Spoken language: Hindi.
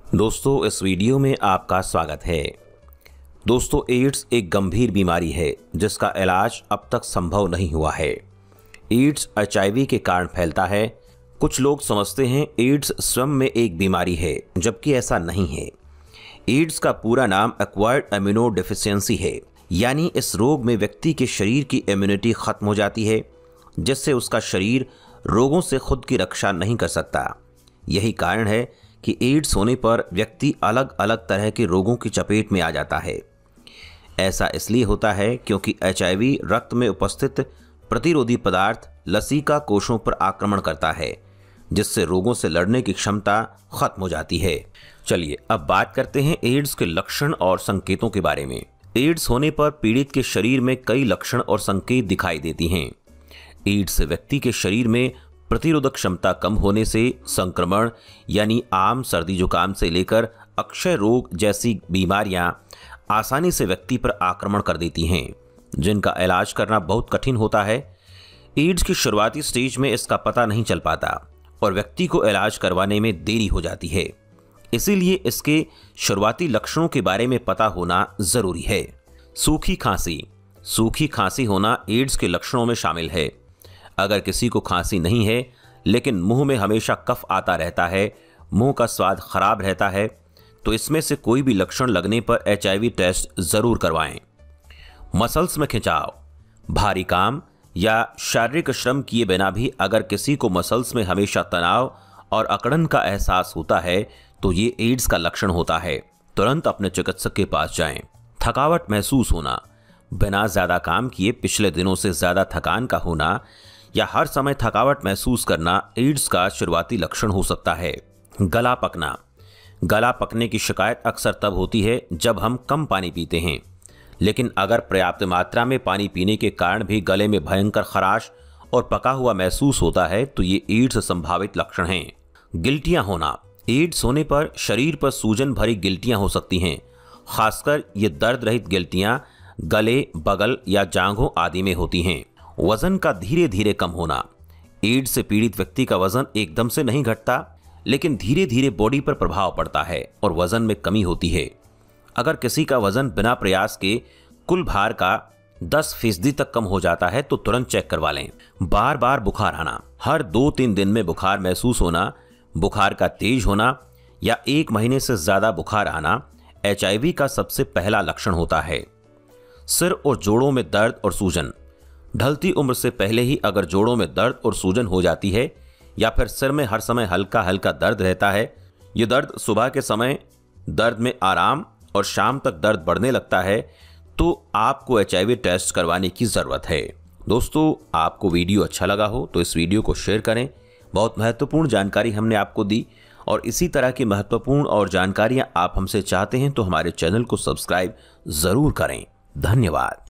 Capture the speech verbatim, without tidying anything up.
दोस्तों, इस वीडियो में आपका स्वागत है। दोस्तों, एड्स एक गंभीर बीमारी है जिसका इलाज अब तक संभव नहीं हुआ है। एड्स एच आई वी के कारण फैलता है। कुछ लोग समझते हैं एड्स स्वयं में एक बीमारी है, जबकि ऐसा नहीं है। एड्स का पूरा नाम एक्वायर्ड इम्यूनो डेफिशिएंसी है, यानी इस रोग में व्यक्ति के शरीर की इम्यूनिटी खत्म हो जाती है, जिससे उसका शरीर रोगों से खुद की रक्षा नहीं कर सकता। यही कारण है कि एड्स होने पर व्यक्ति अलग अलग तरह के रोगों की चपेट में आ जाता है। ऐसा इसलिए होता है क्योंकि एच आई वी रक्त में उपस्थित प्रतिरोधी पदार्थ लसीका कोषों पर आक्रमण करता है, जिससे रोगों से लड़ने की क्षमता खत्म हो जाती है। चलिए अब बात करते हैं एड्स के लक्षण और संकेतों के बारे में। एड्स होने पर पीड़ित के शरीर में कई लक्षण और संकेत दिखाई देती हैं। एड्स से व्यक्ति के शरीर में प्रतिरोधक क्षमता कम होने से संक्रमण यानी आम सर्दी जुकाम से लेकर अक्षय रोग जैसी बीमारियां आसानी से व्यक्ति पर आक्रमण कर देती हैं, जिनका इलाज करना बहुत कठिन होता है। एड्स की शुरुआती स्टेज में इसका पता नहीं चल पाता और व्यक्ति को इलाज करवाने में देरी हो जाती है। इसीलिए इसके शुरुआती लक्षणों के बारे में पता होना जरूरी है। सूखी खांसी। सूखी खांसी होना एड्स के लक्षणों में शामिल है। अगर किसी को खांसी नहीं है लेकिन मुंह में हमेशा कफ आता रहता है, मुंह का स्वाद खराब रहता है, तो इसमें से कोई भी लक्षण लगने पर एच आई वी टेस्ट जरूर करवाएं। मसल्स में खिंचाव। भारी काम या शारीरिक श्रम किए बिना भी अगर किसी को मसल्स में हमेशा तनाव और अकड़न का एहसास होता है तो ये एड्स का लक्षण होता है। तुरंत अपने चिकित्सक के पास जाएं। थकावट महसूस होना। बिना ज्यादा काम किए पिछले दिनों से ज्यादा थकान का होना या हर समय थकावट महसूस करना एड्स का शुरुआती लक्षण हो सकता है। गला पकना। गला पकने की शिकायत अक्सर तब होती है जब हम कम पानी पीते हैं, लेकिन अगर पर्याप्त मात्रा में पानी पीने के कारण भी गले में भयंकर खराश और पका हुआ महसूस होता है तो ये एड्स संभावित लक्षण हैं। गिल्टियां होना। एड्स होने पर शरीर पर सूजन भरी गिल्टियां हो सकती हैं। खासकर ये दर्द रहित गिल्टियां गले, बगल या जांघों आदि में होती हैं। वजन का धीरे धीरे कम होना। एड्स से पीड़ित व्यक्ति का वजन एकदम से नहीं घटता, लेकिन धीरे धीरे बॉडी पर प्रभाव पड़ता है और वजन में कमी होती है। अगर किसी का वजन बिना प्रयास के कुल भार का दस फीसदी तक कम हो जाता है तो तुरंत चेक करवा लें। बार बार बुखार आना। हर दो तीन दिन में बुखार महसूस होना, बुखार का तेज होना या एक महीने से ज्यादा बुखार आना एच आई वी का सबसे पहला लक्षण होता है। सिर और जोड़ों में दर्द और सूजन। ढलती उम्र से पहले ही अगर जोड़ों में दर्द और सूजन हो जाती है या फिर सिर में हर समय हल्का हल्का दर्द रहता है, ये दर्द सुबह के समय दर्द में आराम और शाम तक दर्द बढ़ने लगता है, तो आपको एच आई वी टेस्ट करवाने की ज़रूरत है। दोस्तों, आपको वीडियो अच्छा लगा हो तो इस वीडियो को शेयर करें। बहुत महत्वपूर्ण जानकारी हमने आपको दी और इसी तरह की महत्वपूर्ण और जानकारियाँ आप हमसे चाहते हैं तो हमारे चैनल को सब्सक्राइब ज़रूर करें। धन्यवाद।